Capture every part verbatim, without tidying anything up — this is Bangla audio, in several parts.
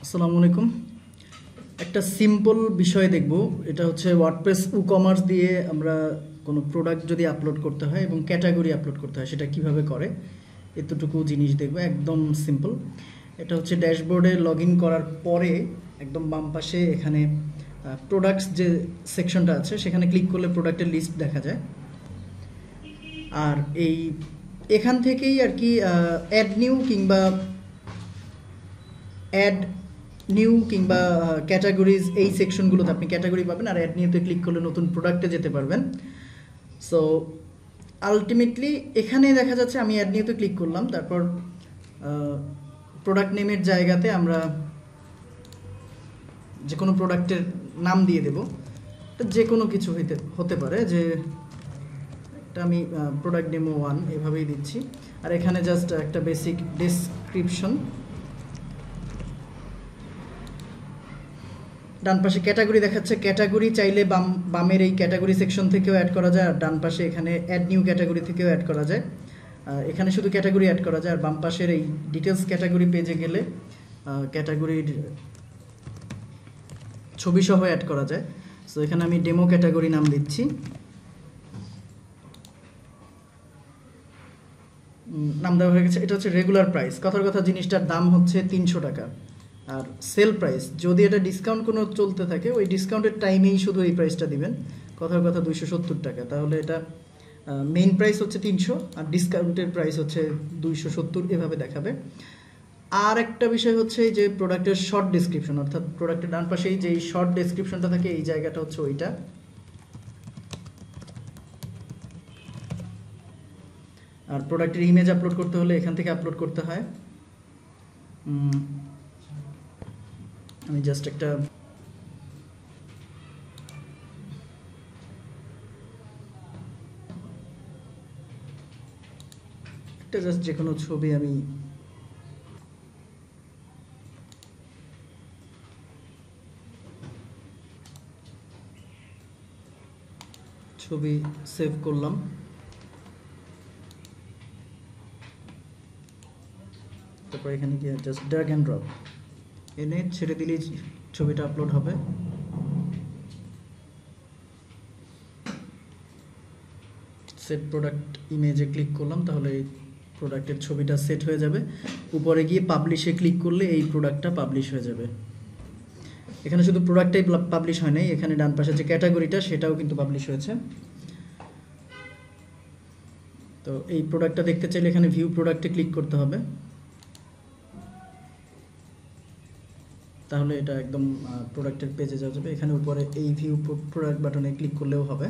আসসালামু আলাইকুম। একটা সিম্পল বিষয় দেখব, এটা হচ্ছে ওয়ার্ডপ্রেস WooCommerce দিয়ে আমরা কোনো প্রোডাক্ট যদি আপলোড করতে হয় এবং ক্যাটাগরি আপলোড করতে হয় সেটা কিভাবে করে, এতটুকু জিনিস দেখব। একদম সিম্পল। এটা হচ্ছে ড্যাশবোর্ডে লগ ইন করার পরে একদম বাম পাশে এখানে প্রোডাক্টস যে সেকশনটা আছে সেখানে ক্লিক করলে প্রোডাক্টের লিস্ট দেখা যায়। আর এই এখান থেকেই আর কি অ্যাড নিউ কিংবা অ্যাড নিউ কিংবা ক্যাটাগরিজ এই সেকশনগুলোতে আপনি ক্যাটাগরি পাবেন, আর অ্যাড নিউতে ক্লিক করলে নতুন প্রোডাক্টে যেতে পারবেন। সো আলটিমেটলি এখানে দেখা যাচ্ছে আমি অ্যাড নিউতে ক্লিক করলাম, তারপর প্রোডাক্ট নেমের জায়গাতে আমরা যে কোনো প্রোডাক্টের নাম দিয়ে দেব। যে কোনো কিছু হইতে হতে পারে, যে এটা আমি প্রোডাক্ট ডেমো ওয়ান এভাবেই দিচ্ছি। আর এখানে জাস্ট একটা বেসিক ডেসক্রিপশন। ডান পাশে ক্যাটাগরি দেখাচ্ছে, ক্যাটাগরি চাইলে বাম বামের এই ক্যাটাগরি সেকশন থেকেও অ্যাড করা যায়, আর ডান পাশে এখানে অ্যাড নিউ ক্যাটাগরি থেকেও অ্যাড করা যায়। এখানে শুধু ক্যাটাগরি অ্যাড করা যায়, আর বাম পাশের এই ডিটেলস ক্যাটাগরি পেজে গেলে ক্যাটাগরির ছবি সহ অ্যাড করা যায়। সো এখানে আমি ডেমো ক্যাটাগরি নাম দিচ্ছি। নাম দেওয়া হয়ে গেছে। এটা হচ্ছে রেগুলার প্রাইস, কথার কথা জিনিসটার দাম হচ্ছে তিনশো টাকা। আর সেল প্রাইস যদি এটা ডিসকাউন্ট কোনো চলতে থাকে ওই ডিসকাউন্টের টাইমেই শুধু এই প্রাইসটা দিবেন, কথার কথা দুইশো সত্তর টাকা। তাহলে এটা মেইন প্রাইস হচ্ছে তিনশো আর ডিসকাউন্টের প্রাইস হচ্ছে দুইশো সত্তর, এভাবে দেখাবে। আর একটা বিষয় হচ্ছে যে প্রোডাক্টের শর্ট ডেসক্রিপশন, অর্থাৎ প্রোডাক্টের ডান পাশেই যেই শর্ট ডেসক্রিপশনটা থাকে এই জায়গাটা হচ্ছে ওইটা। আর প্রোডাক্টের ইমেজ আপলোড করতে হলে এখান থেকে আপলোড করতে হয়। আমি জাস্ট একটা একটা জাস্ট যে কোনো ছবি আমি ছবি সেভ করলাম। তারপর এখানে গিয়ে জাস্ট ড্র্যাগ অ্যান্ড ড্রপ এনে ছেড়ে দিলেই ছবিটা আপলোড হবে। সেট প্রোডাক্ট ইমেজে ক্লিক করলাম, তাহলে এই প্রোডাক্টের ছবিটা সেট হয়ে যাবে। উপরে গিয়ে পাবলিশে ক্লিক করলে এই প্রোডাক্টটা পাবলিশ হয়ে যাবে। এখানে শুধু প্রোডাক্টটাই পাবলিশ হয় নাই, এখানে ডান পাশে যে ক্যাটাগরিটা সেটাও কিন্তু পাবলিশ হয়েছে। তো এই প্রোডাক্টটা দেখতে চাইলে এখানে ভিউ প্রোডাক্টে ক্লিক করতে হবে, তাহলে এটা একদম প্রোডাক্টের পেজে যাওয়া যাবে। এখানে উপরে এই ভিউ প্রোডাক্ট বাটনে ক্লিক করলেও হবে।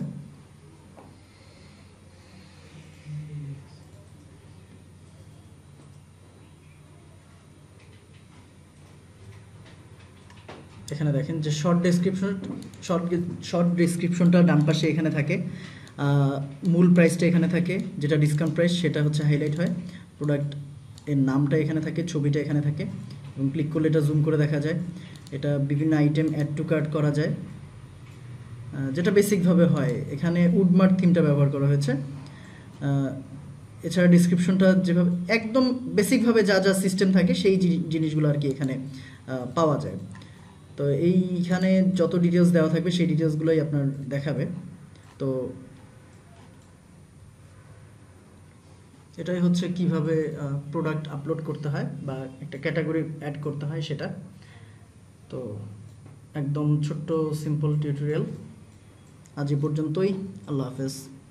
এখানে দেখেন যে শর্ট ডেসক্রিপশন শর্ট শর্ট ডেসক্রিপশনটা ডান পাশে এখানে থাকে, মূল প্রাইসটা এখানে থাকে, যেটা ডিসকাউন্ট প্রাইস সেটা হচ্ছে হাইলাইট হয়, প্রোডাক্ট এর নামটা এখানে থাকে, ছবিটা এখানে থাকে, এবং ক্লিক করলে এটা জুম করে দেখা যায়। এটা বিভিন্ন আইটেম অ্যাড টু কার্ট করা যায়, যেটা বেসিকভাবে হয়। এখানে উডমার্ক থিমটা ব্যবহার করা হয়েছে। এছাড়া ডিসক্রিপশনটা যেভাবে একদম বেসিকভাবে যা যা সিস্টেম থাকে সেই জিনিসগুলো আর কি এখানে পাওয়া যায়। তো এইখানে যত ডিটেলস দেওয়া থাকবে সেই ডিটেলসগুলোই আপনার দেখাবে। তো এটাই হচ্ছে কিভাবে প্রোডাক্ট আপলোড করতে হয় বা একটা ক্যাটাগরি অ্যাড করতে হয় সেটা। তো একদম ছোট্ট সিম্পল টিউটোরিয়াল, আজ এ পর্যন্তই। আল্লাহ হাফেজ।